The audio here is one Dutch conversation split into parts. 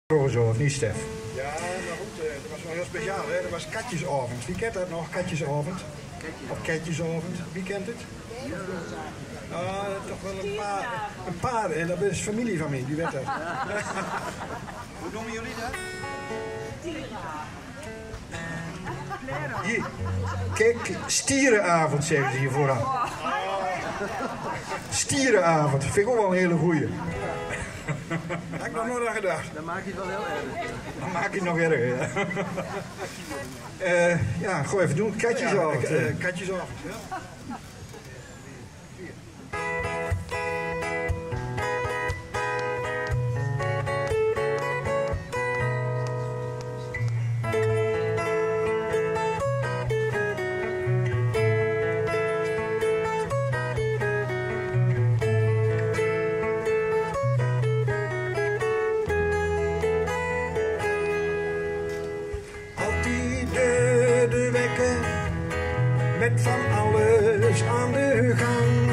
Zo, of niet, Stef? Ja, maar goed, dat was wel heel speciaal, hè? Dat was Katjesavond. Wie kent dat nog, Katjesavond? Of Ketjesavond, wie kent het? Toch wel een paar, en dat is familie van mij, die weet dat. Hoe noemen jullie dat? Hier, kijk, stierenavond zeggen ze hier vooraan. Stierenavond, vind ik ook wel een hele goeie. Had ik nog nooit aan gedacht. Dan maak je het wel heel erg. Dan maak je het nog erger, ja. Ja, gooi even doen, Katjesavond. Katjesavond, ja. De wekker met van alles aan de gang.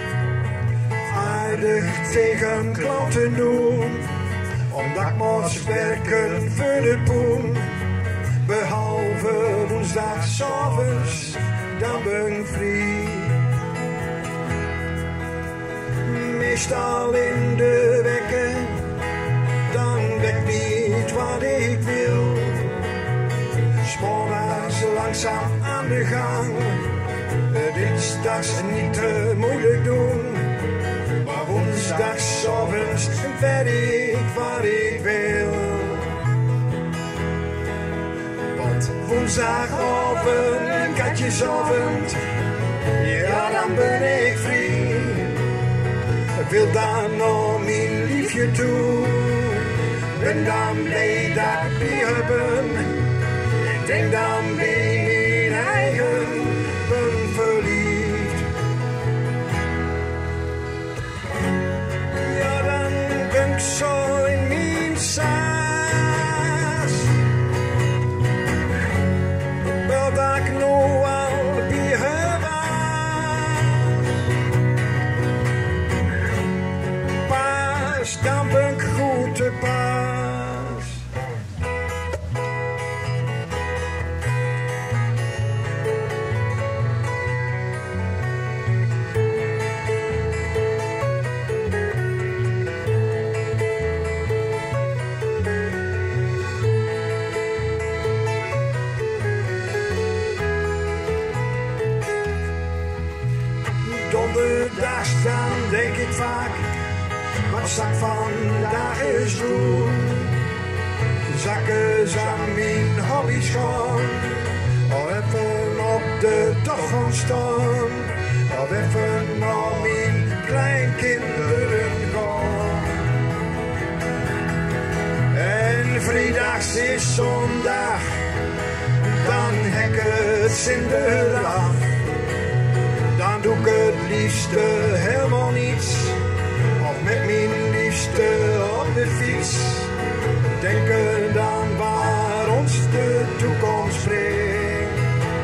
Aardig tegen klanten doen, omdat ik moest werken voor de poen. Behalve woensdagsavonds, dan ben ik vrij. Meestal in de wekker, dan weet ik niet wat ik wil. Spoorwaarts langzaam aan de gang. Dinsdags niet te moeilijk doen. Maar woensdagsavonds weet ik wat ik wil. Want woensdagavond, Katjesavond, ja dan ben ik vrij. Ik wil dan naar mijn liefje toe. Ben dan blij dat ik hier ben. Denk dan bij mijn eigen, ben verliefd. Ja, dan ben ik zo in mijn saas. Wel dat ik nu al bij haar was. Pas, dan ben ik goed te pas. Donderdags dan denk ik vaak, wat zal ik vandaag eens doen? Zakken aan mijn hobby's gaan, of even op de dag gaan staan, of even naar mijn kleinkinderen gaan. En vrijdags is zondag, dan hek het Sinterklaas. Dan doe ik het liefste helemaal niets, of met mijn liefste op de fiets. Denken dan waar ons de toekomst brengt.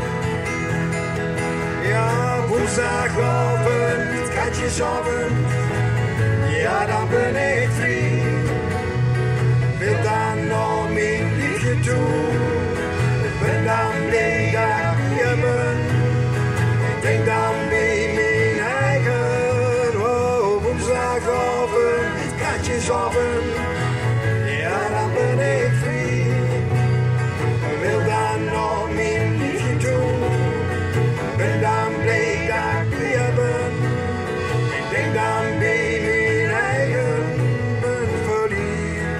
Ja, woensdagavond, Katjesavond, ja dan ben ik vrij. Wil dan naar mijn liefje toe, ik ben dan blij dat ik hier ben. Denk dan bij mijn eigen, oh, woensdagavond, Katjesavond, ja dan ben ik vrij. Wil dan naar mijn liefje toe, ben dan blij dat ik hier ben. Ik denk dan bij mijn eigen, ben verliefd.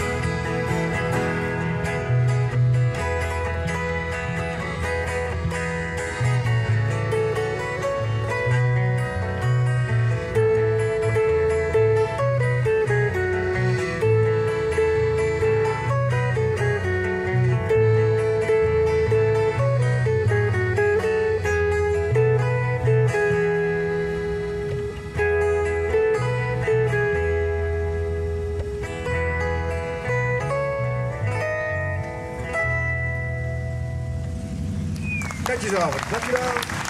Katjesavond, dankjewel.